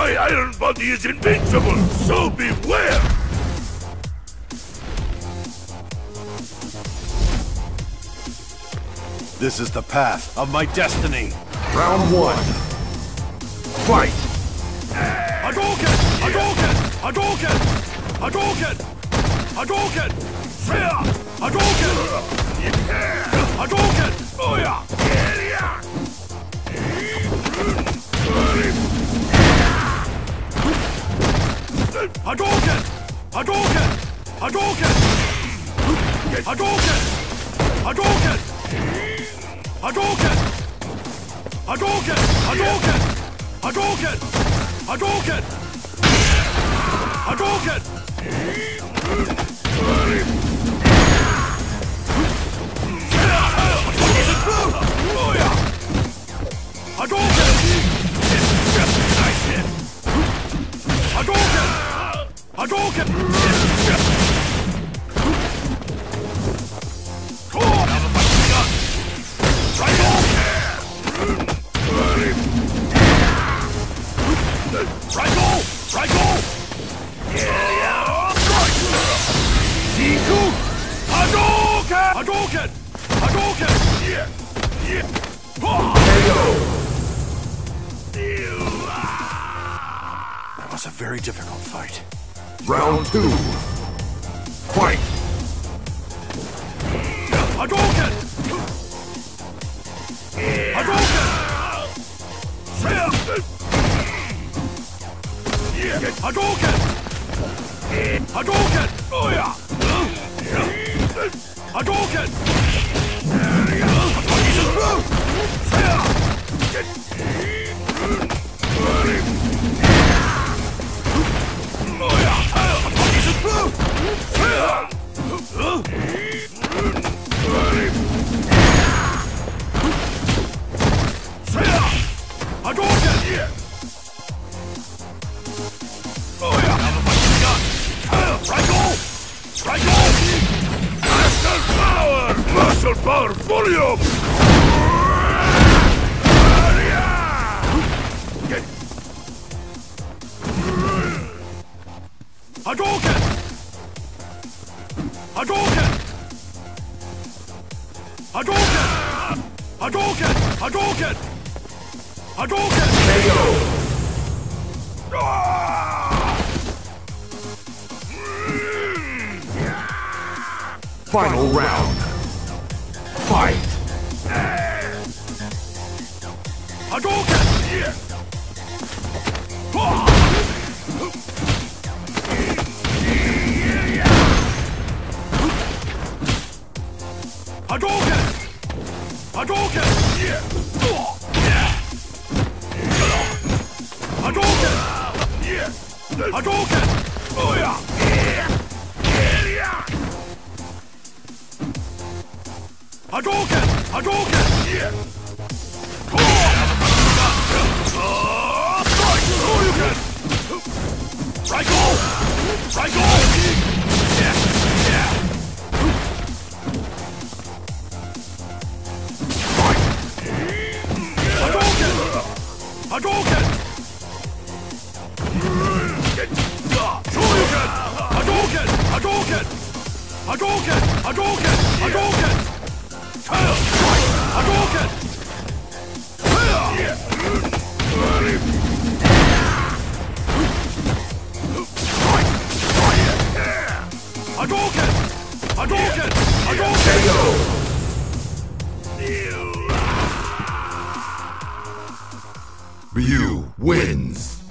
My iron body is invincible, so beware! This is the path of my destiny. Round 1. Fight! Hadouken! Hadouken! Hadouken! Hadouken! Hadouken! Shia! Hadouken! Hadouken! Oh yeah! Hadouken! Hadouken! Hadouken! Hadouken! Hadouken! Hadouken! Hadouken! Hadouken! Hadouken! Hadouken! Hadouken! Hadouken! Nice hit! Hadouken! Hadouken! Hadouken! Hadouken! Yeah! Yeah! That was a very difficult fight. Round 2. Fight! Hadouken! Hadouken! Hadouken! Hadouken! Oh yeah! Hadouken! Muscle power volume! Hadouken! Hadouken! Hadouken! Hadouken! Hadouken! Hadouken! Final round. Fight! Hadouken! Hadouken! Hadouken! Hadouken! Hadouken! Oh yeah! Hadouken! Hadouken! Hadouken! Ryko! Ryko! Hadouken! Hadouken! Hadouken! Hadouken! Hadouken! Hadouken! Hadouken! Hadouken! Hadouken! Hadouken! Hadouken! RYU wins.